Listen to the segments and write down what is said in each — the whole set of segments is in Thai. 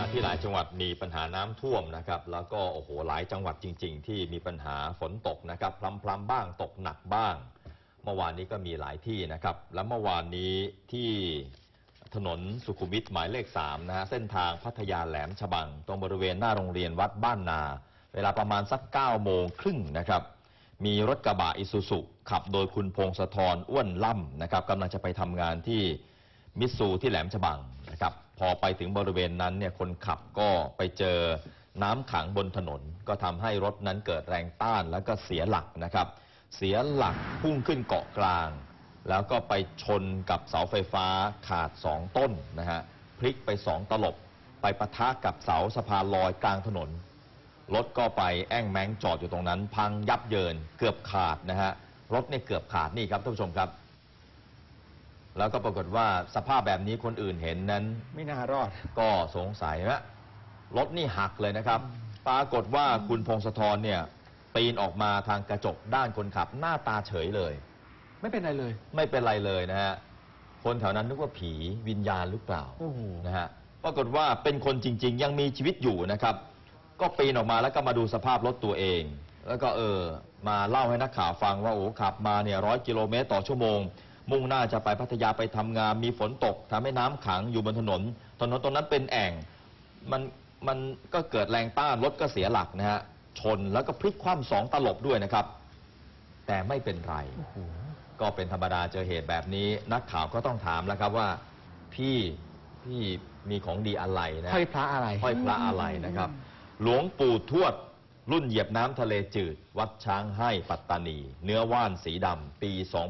ที่หลายจังหวัดมีปัญหาน้ำท่วมนะครับแล้วก็โอ้โหหลายจังหวัดจริงๆที่มีปัญหาฝนตกนะครับพรำๆบ้างตกหนักบ้างเมื่อวานนี้ก็มีหลายที่นะครับและเมื่อวานนี้ที่ถนนสุขุมวิทหมายเลข3นะฮะเส้นทางพัทยาแหลมฉบังตรงบริเวณหน้าโรงเรียนวัดบ้านนาเวลาประมาณสัก9:30นะครับมีรถกระบะอิซูซุขับโดยคุณพงศธรอ้วนล่ำนะครับกำลังจะไปทำงานที่มิตซูที่แหลมฉบังนะครับพอไปถึงบริเวณนั้นเนี่ยคนขับก็ไปเจอน้ำขังบนถนนก็ทำให้รถนั้นเกิดแรงต้านแล้วก็เสียหลักนะครับเสียหลักพุ่งขึ้นเกาะกลางแล้วก็ไปชนกับเสาไฟฟ้าขาด2ต้นนะฮะพลิกไป2ตลบไปปะทะกับเสาสะพานลอยกลางถนนรถก็ไปแอ้งแม้งจอดอยู่ตรงนั้นพังยับเยินเกือบขาดนะฮะรถเนี่ยเกือบขาดนี่ครับท่านผู้ชมครับแล้วก็ปรากฏว่าสภาพแบบนี้คนอื่นเห็นนั้นไม่น่ารอดก็สงสัยว่ารถนี่หักเลยนะครับปรากฏว่าคุณพงศธรเนี่ยปีนออกมาทางกระจกด้านคนขับหน้าตาเฉยเลยไม่เป็นไรเลยไม่เป็นไรเลยนะฮะคนแถวนั้นนึกว่าผีวิญญาณหรือเปล่านะฮะปรากฏว่าเป็นคนจริงๆยังมีชีวิตอยู่นะครับก็ปีนออกมาแล้วก็มาดูสภาพรถตัวเองแล้วก็มาเล่าให้นักข่าวฟังว่าโอ้ขับมาเนี่ย100 กิโลเมตรต่อชั่วโมงมุ่งหน้าจะไปพัทยาไปทำงานมีฝนตกทำให้น้ำขังอยู่บนถนนตรงนั้นเป็นแอ่งมันก็เกิดแรงต้านรถก็เสียหลักนะฮะชนแล้วก็พลิกคว่ำ2 ตลบด้วยนะครับแต่ไม่เป็นไรก็เป็นธรรมดาเจอเหตุแบบนี้นักข่าวก็ต้องถามแล้วครับว่าพี่มีของดีอะไรนะห้อยพระอะไรห้อยพระอะไรนะครับหลวงปู่ทวดรุ่นเหยียบน้ำทะเลจืดวัดช้างให้ปัตตานีเนื้อว่านสีดำปี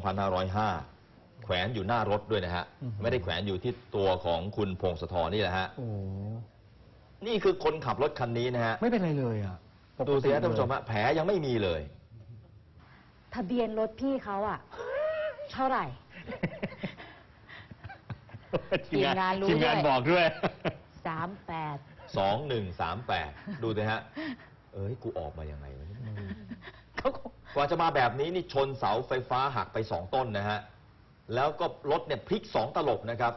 2505 แขวนอยู่หน้ารถด้วยนะฮะไม่ได้แขวนอยู่ที่ตัวของคุณพงศธรนี่แหละฮะนี่คือคนขับรถคันนี้นะฮะไม่เป็นไรเลยอ่ะดูสิท่านผู้ชมฮะแผลยังไม่มีเลยทะเบียนรถพี่เขาอ่ะเท่าไหร่ทีมงานบอกด้วย 2138 ดูสิฮะกูออกมายังไงวะกว่าจะมาแบบนี้นี่ชนเสาไฟฟ้าหักไป2 ต้นนะฮะแล้วก็รถเนี่ยพลิก2 ตลบนะครับ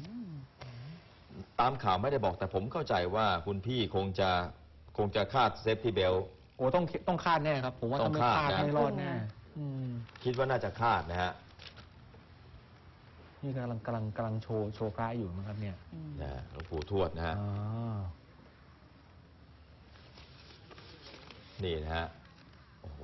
ตามข่าวไม่ได้บอกแต่ผมเข้าใจว่าคุณพี่คงจะคาดเซฟตี้เบลโอ้ต้องคาดแน่ครับผมว่าต้องคาดไม่รอดแน่คิดว่าน่าจะคาดนะฮะนี่กำลังโชว์พระอยู่นะครับเนี่ยหลวงปู่ทวดนะฮะนี่นะฮะโอ้โห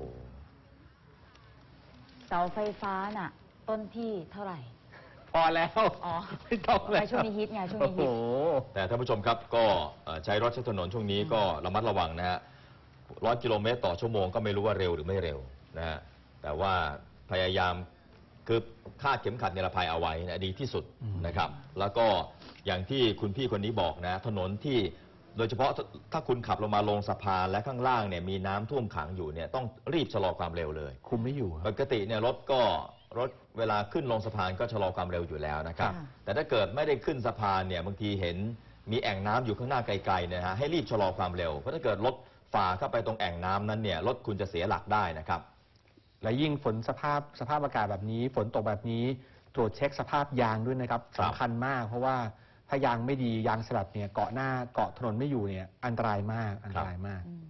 เสาไฟฟ้าน่ะต้นที่เท่าไหร่พอแล้วไม่ต้องแล้วช่วงนี้ฮิตไงช่วงนี้ฮิตแต่ท่านผู้ชมครับก็ใช้รถใช้ถนนช่วงนี้ก็ระมัดระวังนะฮะ100 กิโลเมตรต่อชั่วโมงก็ไม่รู้ว่าเร็วหรือไม่เร็วนะฮะแต่ว่าพยายามคือคาดเข็มขัดนิรภัยเอาไว้นะดีที่สุดนะครับแล้วก็อย่างที่คุณพี่คนนี้บอกนะถนนที่โดยเฉพาะถ้าคุณขับลงมาลงสะพานและข้างล่างเนี่ยมีน้ำท่วมขังอยู่เนี่ยต้องรีบชะลอความเร็วเลยคุมไม่อยู่ปกติเนี่ยรถเวลาขึ้นลงสะพานก็ชะลอความเร็วอยู่แล้วนะครับแต่ถ้าเกิดไม่ได้ขึ้นสะพานเนี่ยบางทีเห็นมีแอ่งน้ำอยู่ข้างหน้าไกลๆเนี่ยฮะให้รีบชะลอความเร็วเพราะถ้าเกิดรถฝ่าเข้าไปตรงแอ่งน้ำนั้นเนี่ยรถคุณจะเสียหลักได้นะครับและยิ่งฝนสภาพอากาศแบบนี้ฝนตกแบบนี้ตรวจเช็คสภาพยางด้วยนะครับสำคัญมากเพราะว่าถ้ายางไม่ดียางสลัดเนี่ยเกาะถนนไม่อยู่เนี่ยอันตรายมาก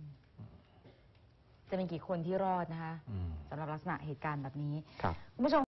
จะเป็นกี่คนที่รอดนะคะสำหรับลักษณะเหตุการณ์แบบนี้คุณผู้ชม